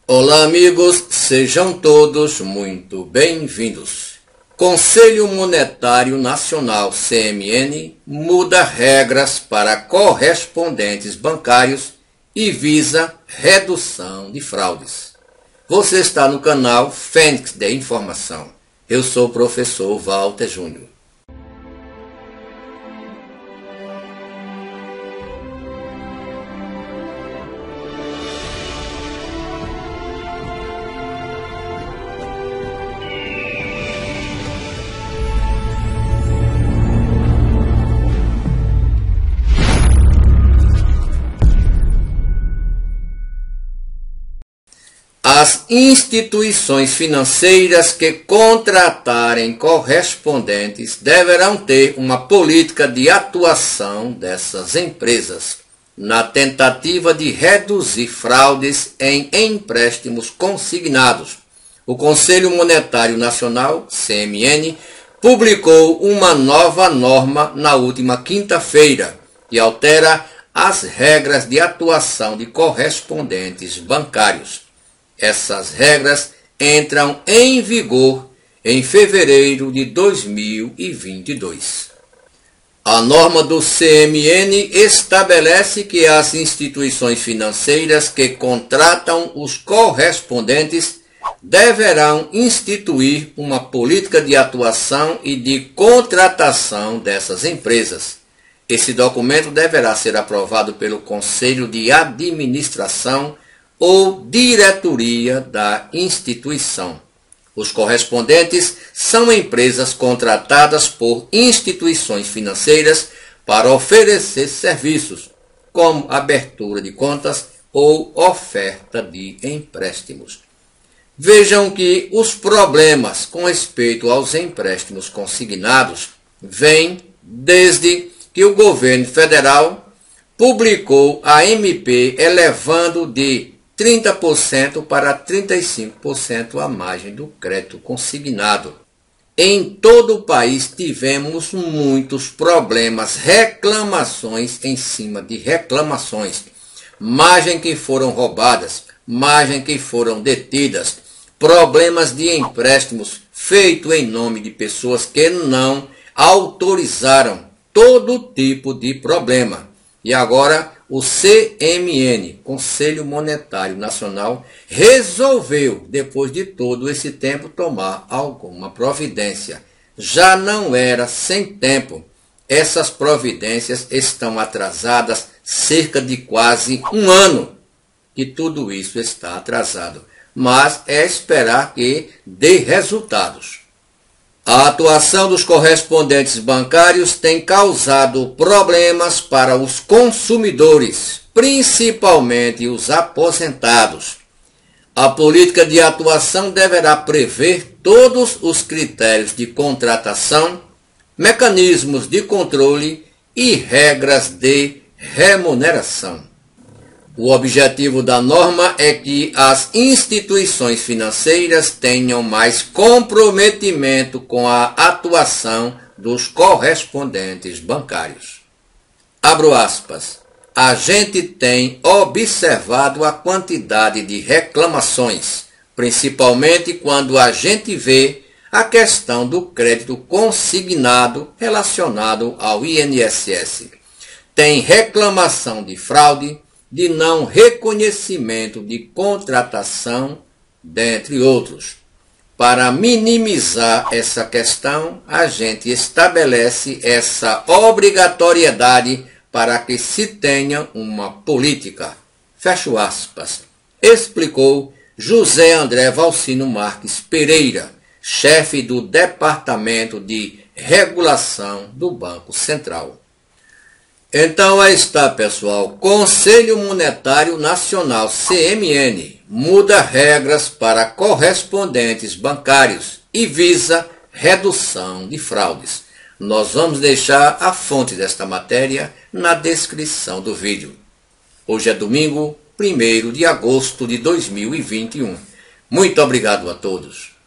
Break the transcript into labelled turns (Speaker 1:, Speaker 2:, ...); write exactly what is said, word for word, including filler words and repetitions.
Speaker 1: Olá amigos, sejam todos muito bem-vindos. Conselho Monetário Nacional C M N muda regras para correspondentes bancários e visa redução de fraudes. Você está no canal Fênix de Informação. Eu sou o professor Walter Júnior. As instituições financeiras que contratarem correspondentes deverão ter uma política de atuação dessas empresas, na tentativa de reduzir fraudes em empréstimos consignados. O Conselho Monetário Nacional, C M N, publicou uma nova norma na última quinta-feira e altera as regras de atuação de correspondentes bancários. Essas regras entram em vigor em fevereiro de dois mil e vinte e dois. A norma do C M N estabelece que as instituições financeiras que contratam os correspondentes deverão instituir uma política de atuação e de contratação dessas empresas. Esse documento deverá ser aprovado pelo Conselho de Administração ou diretoria da instituição. Os correspondentes são empresas contratadas por instituições financeiras para oferecer serviços, como abertura de contas ou oferta de empréstimos. Vejam que os problemas com respeito aos empréstimos consignados vêm desde que o governo federal publicou a M P elevando de trinta por cento para trinta e cinco por cento a margem do crédito consignado. Em todo o país tivemos muitos problemas, reclamações em cima de reclamações, margem que foram roubadas, margem que foram detidas, problemas de empréstimos feitos em nome de pessoas que não autorizaram, todo tipo de problema. E agora o C M N, Conselho Monetário Nacional, resolveu, depois de todo esse tempo, tomar alguma providência. Já não era sem tempo. Essas providências estão atrasadas cerca de quase um ano que tudo isso está atrasado. Mas é esperar que dê resultados. A atuação dos correspondentes bancários tem causado problemas para os consumidores, principalmente os aposentados. A política de atuação deverá prever todos os critérios de contratação, mecanismos de controle e regras de remuneração. O objetivo da norma é que as instituições financeiras tenham mais comprometimento com a atuação dos correspondentes bancários. Abro aspas. A gente tem observado a quantidade de reclamações, principalmente quando a gente vê a questão do crédito consignado relacionado ao I N S S. Tem reclamação de fraude, de não reconhecimento de contratação, dentre outros. Para minimizar essa questão, a gente estabelece essa obrigatoriedade para que se tenha uma política. Fecho aspas. Explicou José André Valcino Marques Pereira, chefe do Departamento de Regulação do Banco Central. Então aí está, pessoal, Conselho Monetário Nacional, C M N, muda regras para correspondentes bancários e visa redução de fraudes. Nós vamos deixar a fonte desta matéria na descrição do vídeo. Hoje é domingo, primeiro de agosto de dois mil e vinte e um. Muito obrigado a todos.